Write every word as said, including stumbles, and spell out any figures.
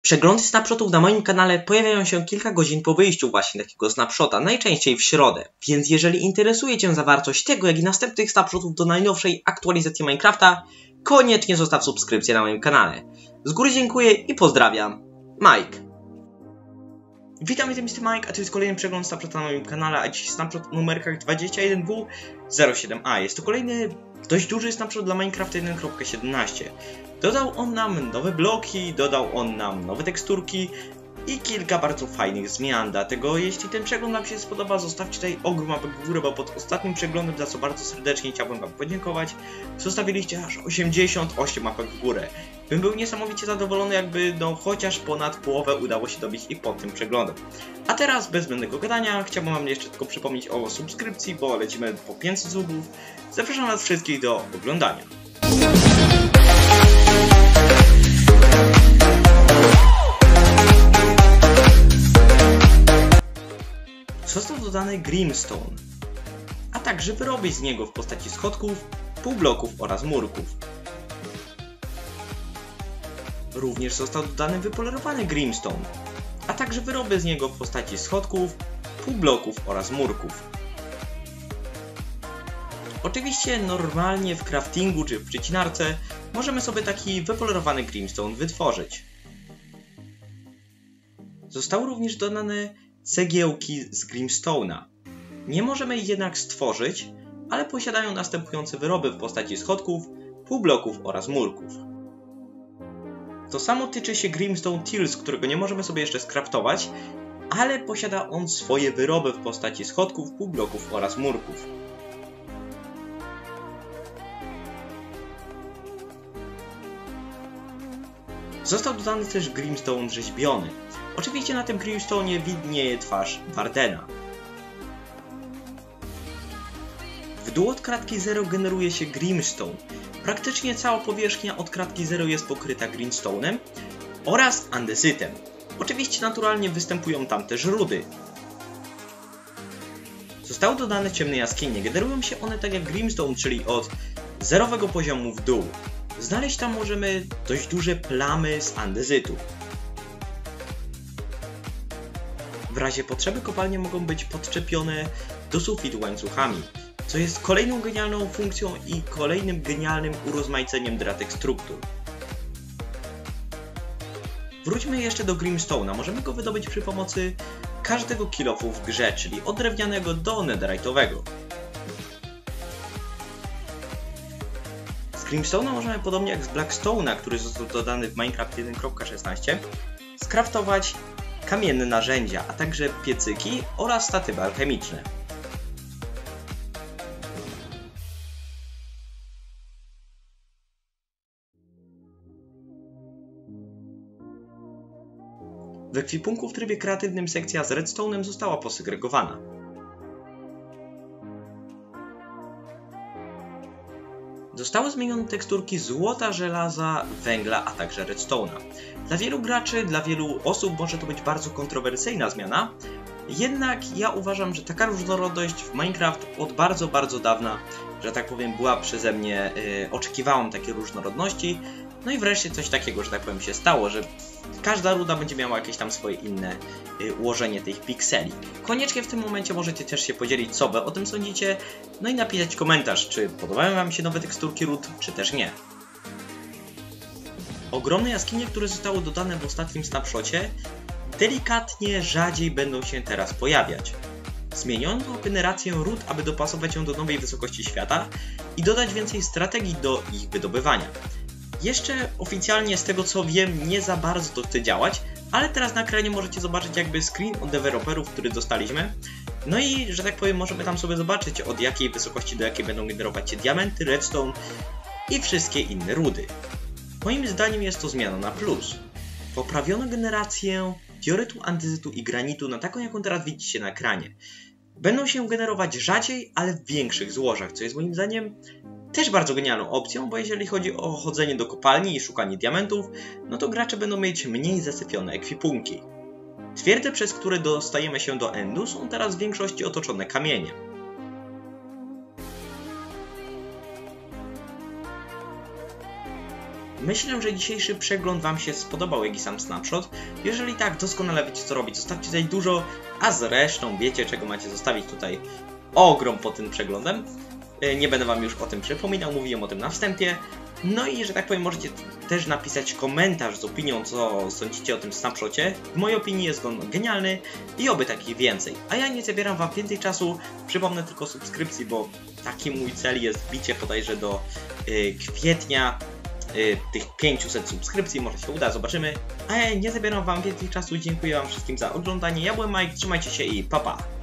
Przeglądy snapshotów na moim kanale pojawiają się kilka godzin po wyjściu właśnie takiego snapshota, najczęściej w środę. Więc jeżeli interesuje Cię zawartość tego, jak i następnych snapshotów do najnowszej aktualizacji Minecrafta, koniecznie zostaw subskrypcję na moim kanale. Z góry dziękuję i pozdrawiam. Mike. Witam, jestem mister Mike, a to jest kolejny przegląd snapshota na moim kanale, a dziś snapshot w numerkach dwadzieścia jeden W zero siedem A. Jest to kolejny dość duży snapshot dla Minecraft jeden kropka siedemnaście. Dodał on nam nowe bloki, dodał on nam nowe teksturki i kilka bardzo fajnych zmian. Dlatego jeśli ten przegląd Wam się spodoba, zostawcie tutaj ogrom łapek w górę, bo pod ostatnim przeglądem, za co bardzo serdecznie chciałbym Wam podziękować, zostawiliście aż osiemdziesiąt osiem łapek w górę. Bym był niesamowicie zadowolony, jakby no chociaż ponad połowę udało się dobić i pod tym przeglądem. A teraz bez zbędnego gadania chciałbym Wam jeszcze tylko przypomnieć o subskrypcji, bo lecimy po pięćset subów. Zapraszam Was wszystkich do oglądania. Został dodany Grimstone, a także wyroby z niego w postaci schodków, półbloków oraz murków. Również został dodany wypolerowany Grimstone, a także wyroby z niego w postaci schodków, półbloków oraz murków. Oczywiście normalnie w craftingu czy w przecinarce możemy sobie taki wypolerowany Grimstone wytworzyć. Zostały również dodane cegiełki z Grimstone'a. Nie możemy ich jednak stworzyć, ale posiadają następujące wyroby w postaci schodków, półbloków oraz murków. To samo tyczy się Grimstone Tills, którego nie możemy sobie jeszcze skraftować, ale posiada on swoje wyroby w postaci schodków, półbloków oraz murków. Został dodany też Grimstone rzeźbiony. Oczywiście na tym Grimstone'ie widnieje twarz Wardena. W dół od kratki zero generuje się Grimstone. Praktycznie cała powierzchnia od kratki zero jest pokryta Grimstone'em oraz andezytem. Oczywiście naturalnie występują tam też rudy. Zostały dodane ciemne jaskinie. Generują się one tak jak Grimstone, czyli od zerowego poziomu w dół. Znaleźć tam możemy dość duże plamy z andezytu. W razie potrzeby kopalnie mogą być podczepione do sufitu łańcuchami, co jest kolejną genialną funkcją i kolejnym genialnym urozmaiceniem dratek struktur. Wróćmy jeszcze do Grimstone'a. Możemy go wydobyć przy pomocy każdego kill-offu w grze, czyli od drewnianego do netherite'owego. Z Grimstone'a możemy, podobnie jak z Blackstone'a, który został dodany w Minecraft jeden kropka szesnaście, skraftować kamienne narzędzia, a także piecyki oraz statywy alchemiczne. W ekwipunku w trybie kreatywnym sekcja z redstone'em została posegregowana. Zostały zmienione teksturki złota, żelaza, węgla, a także redstone'a. Dla wielu graczy, dla wielu osób może to być bardzo kontrowersyjna zmiana, jednak ja uważam, że taka różnorodność w Minecraft od bardzo, bardzo dawna, że tak powiem, była przeze mnie, yy, oczekiwałem takiej różnorodności, no i wreszcie coś takiego, że tak powiem, się stało, że każda ruda będzie miała jakieś tam swoje inne y, ułożenie tych pikseli. Koniecznie w tym momencie możecie też się podzielić, co wy o tym sądzicie, no i napisać komentarz, czy podobają wam się nowe teksturki ród, czy też nie. Ogromne jaskinie, które zostały dodane w ostatnim snapshocie, delikatnie rzadziej będą się teraz pojawiać. Zmieniono generację ród, aby dopasować ją do nowej wysokości świata i dodać więcej strategii do ich wydobywania. Jeszcze oficjalnie z tego co wiem nie za bardzo to chce działać, ale teraz na ekranie możecie zobaczyć jakby screen od deweloperów, który dostaliśmy. No i że tak powiem możemy tam sobie zobaczyć od jakiej wysokości do jakiej będą generować się diamenty, redstone i wszystkie inne rudy. Moim zdaniem jest to zmiana na plus. Poprawiono generację diorytu, andezytu i granitu na taką jaką teraz widzicie na ekranie. Będą się generować rzadziej, ale w większych złożach, co jest moim zdaniem też bardzo genialną opcją, bo jeżeli chodzi o chodzenie do kopalni i szukanie diamentów, no to gracze będą mieć mniej zasypione ekwipunki. Twierdze, przez które dostajemy się do endu, są teraz w większości otoczone kamieniem. Myślę, że dzisiejszy przegląd Wam się spodobał, jak i sam snapshot. Jeżeli tak, doskonale wiecie co robić, zostawcie tutaj dużo, a zresztą wiecie czego macie zostawić tutaj ogrom pod tym przeglądem. Nie będę Wam już o tym przypominał, mówiłem o tym na wstępie. No i, że tak powiem, możecie też napisać komentarz z opinią, co sądzicie o tym snapshocie. W mojej opinii jest on genialny i oby takich więcej. A ja nie zabieram Wam więcej czasu, przypomnę tylko subskrypcji, bo taki mój cel jest bicie bodajże do yy, kwietnia yy, tych pięciuset subskrypcji, może się uda, zobaczymy. A ja nie zabieram Wam więcej czasu, dziękuję Wam wszystkim za oglądanie. Ja byłem Mike, trzymajcie się i pa pa!